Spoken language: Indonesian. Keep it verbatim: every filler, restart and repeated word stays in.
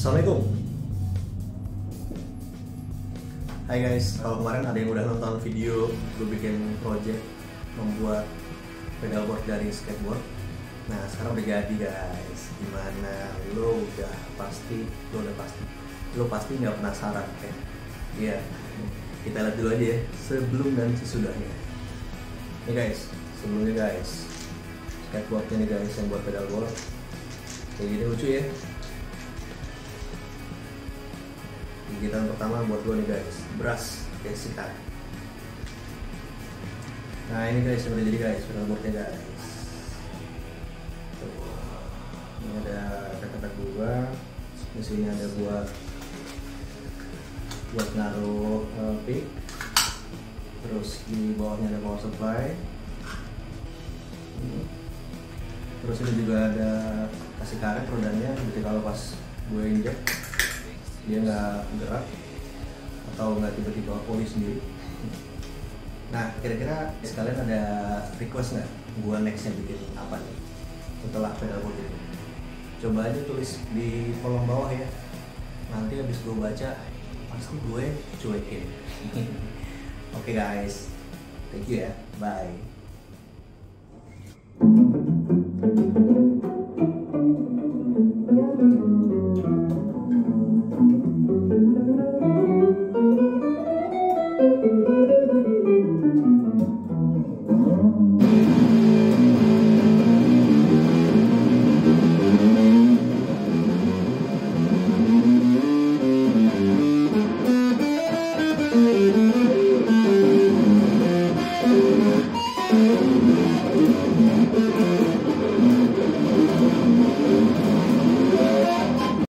Assalamualaikum. Hai guys, kalau kemarin ada yang udah nonton video gue bikin project membuat pedalboard dari skateboard. Nah sekarang udah jadi guys. Gimana? Lo udah pasti, lo udah pasti, lo pasti nggak penasaran kan? Iya. Kita lihat dulu aja ya sebelum dan sesudahnya. Ini guys, sebelumnya guys, skateboardnya nih guys yang buat pedalboard. Kayak gini lucu ya. Gigitan pertama buat gue nih guys, brush kayak sikat. Nah ini guys yang udah jadi guys, pedalboardnya guys. Tuh. Ini ada kata-kata dua, di sini ada buat buat naruh uh, pick. Terus di bawahnya ada power supply. Terus ini juga ada kasih karet rodanya, jadi kalau pas gue injek dia nggak gerak atau nggak tiba-tiba pulih sendiri. Nah kira-kira sekalian ada request nggak gue nextnya bikin apa nih setelah pedalboard itu? Coba aja tulis di kolom bawah ya, nanti habis gue baca pasti gue cuekin. Oke okay guys, thank you ya, bye.